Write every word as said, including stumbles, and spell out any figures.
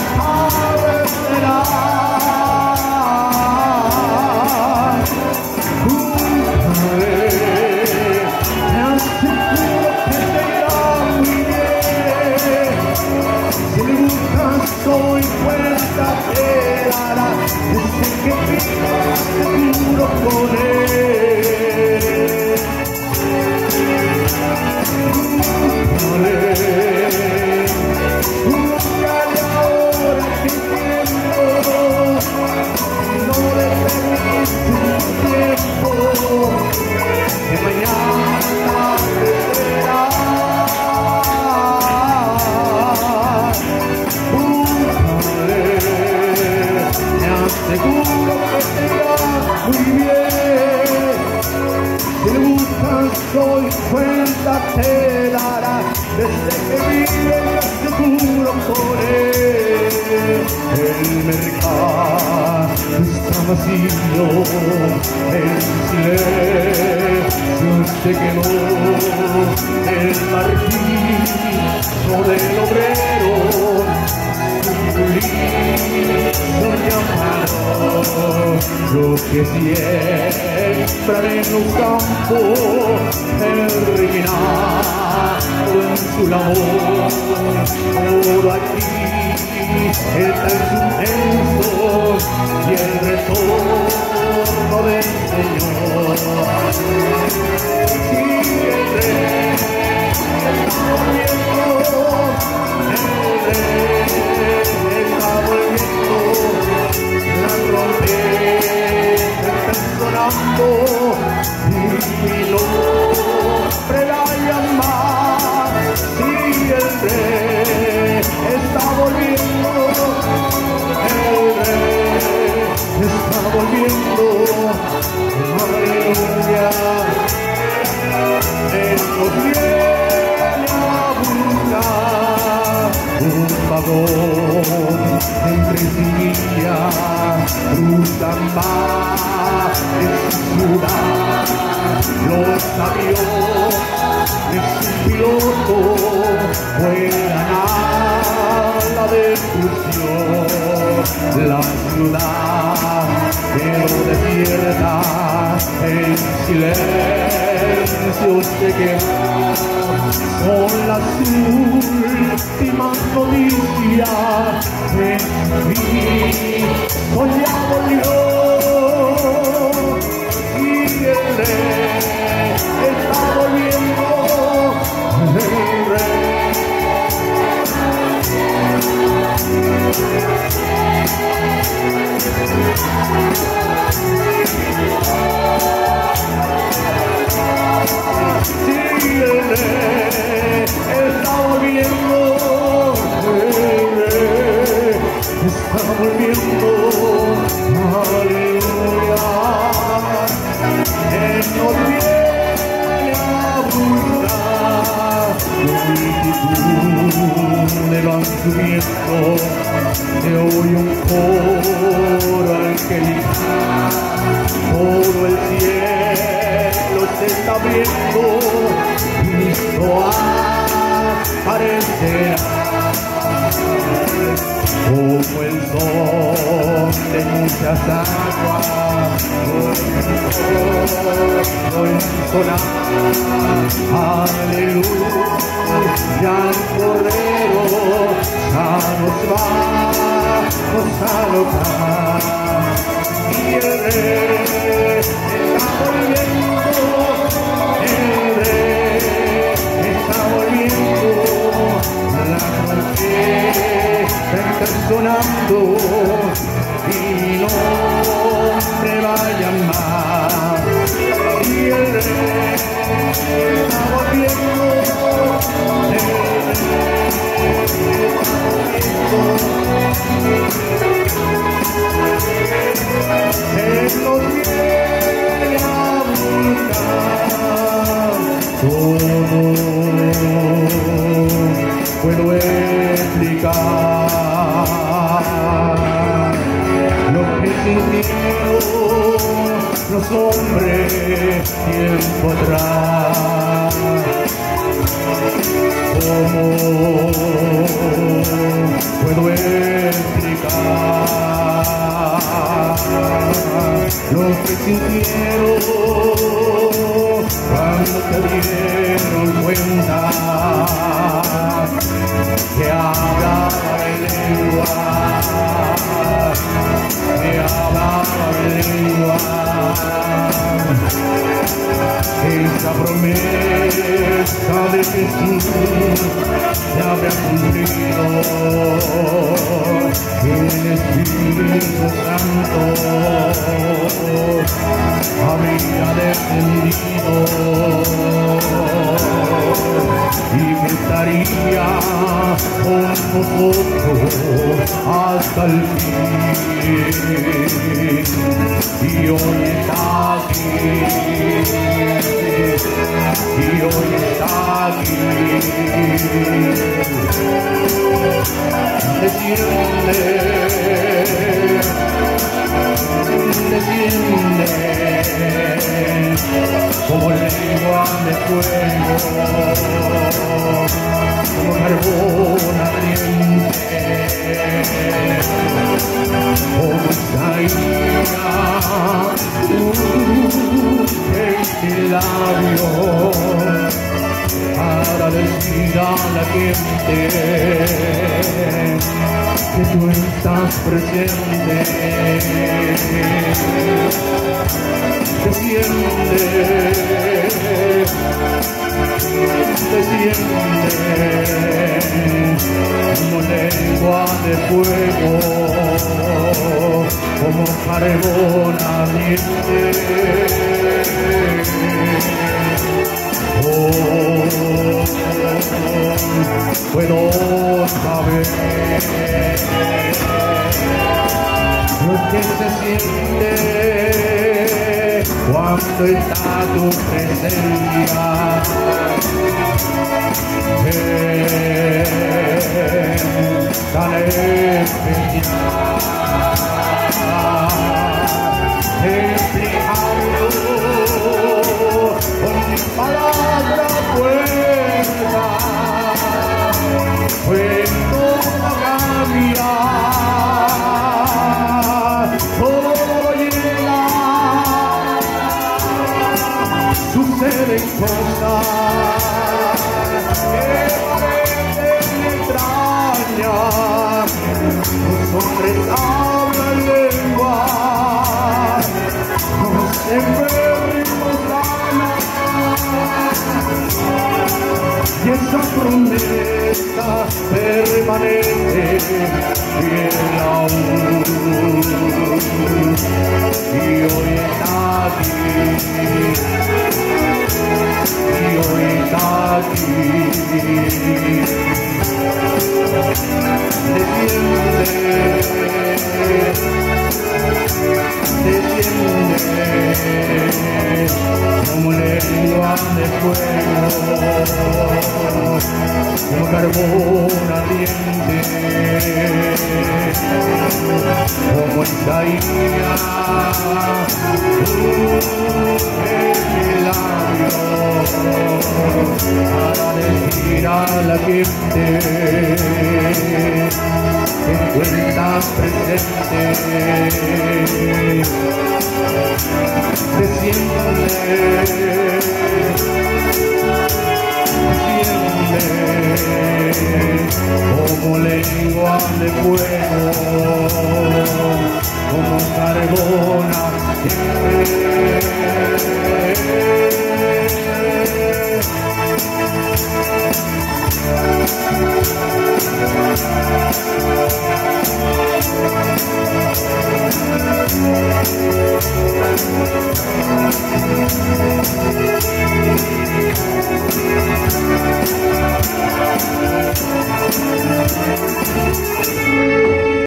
Soy cuenta te dará, desde que viva seguro con él. Búscale, búscale ahora que tiempo, no le permites un tiempo, que mañana te será. Seguro que te va muy bien. Si le buscas hoy cuenta te dará, desde que vive seguro por él. El mercado está vacío, el silencio se quedó, el martillo del obrero, su llamado, lo que siembra en los campos, terminado en su labor. Todo aquí está en su texto y el retorno del Señor. Y el rey está volviendo, el rey está volviendo, la trompeta está sonando y mi nombre la llama. Si el rey está volviendo, el rey está volviendo, aleluya. Él nos viene a buscar un vagón entre sillas, cruzan más en su ciudad. Los aviones sin piloto vuelan a la destrucción. La ciudad quedó desierta, en silencio se quedó. Son las últimas noticias de Cristo ya volvió. Y el rey está volviendo, el rey. Sí, el rey está volviendo, el rey está volviendo, aleluya. Él nos viene a buscar, multitudes van subiendo, se oye un coro angelical, todo el cielo se está abriendo, Cristo aparecerá. Como el son de muchas aguas, hoy sonar, aleluya, el Cordero ya nos va a lograr. Y el rey está volviendo, el rey está volviendo, la trompeta está sonando y mi nombre va a llamar. Y el rey está volviendo, el rey está volviendo. Él nos viene a buscar. ¿Cómo puedo explicar lo que sintieron los hombres tiempo atrás? ¿Cómo puedo explicar los que sintieron cuando te dieron cuenta que hablaba en lengua, que hablaba en lengua. Esa promesa de Jesús se había cumplido en el Espíritu Santo, había descendido y que estaría con nosotros hasta el fin, y hoy está aquí, y hoy está aquí. Desciende, desciende como lengua de fuego, como carbón ardiente, como Isaías, este labio para decir a la gente que tú estás presente. Desciende, desciende como lengua de fuego, como carbón ardiente. Oh, puedo saber lo que se siente cuando está tu presencia. Es tan especial explicarlo con palabras fuertes. Cuando cambia, todo llega, suceden cosas que parecen extrañas. Los hombres hablan lenguas, los enfermos sanan, y esa promesa permanece fiel aún. Y hoy está aquí, y hoy está aquí. Desciende, desciende como lengua de fuego, como carbón ardiente, como Isaías, es mi labio para decir a la gente que tú estás presente. Desciende, desciende como lengua de fuego, como carbón ardiente.